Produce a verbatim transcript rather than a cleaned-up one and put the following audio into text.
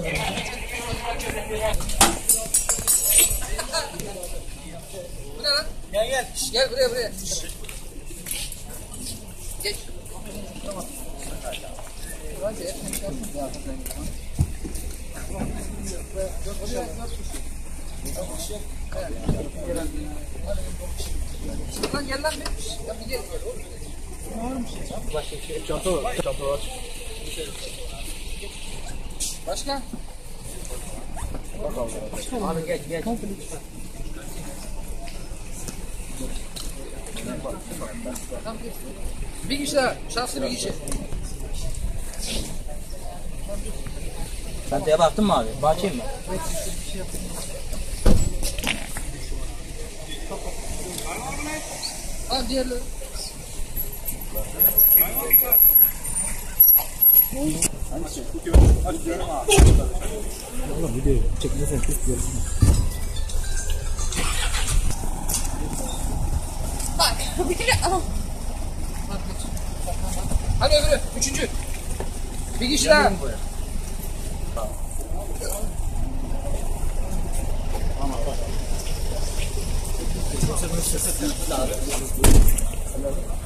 Bu ne lan? Gel gel. Gel buraya buraya. Geç. Tamam. Lan gel lan bir. Ya bir gel. Başka bir şey. Çanta var. Çanta var. Başka? Bakalım. Abi geç geç. Tamam geç. Bir kişi daha. Şanslı bir kişi. Çantaya baktın mı abi? Bakayım mı? Al diğerleri. Oğlum video çekmesen pis diyorsun. Bak. Bir kere al. Hadi öbürü. Üçüncü. Bir kişi daha. Tamam.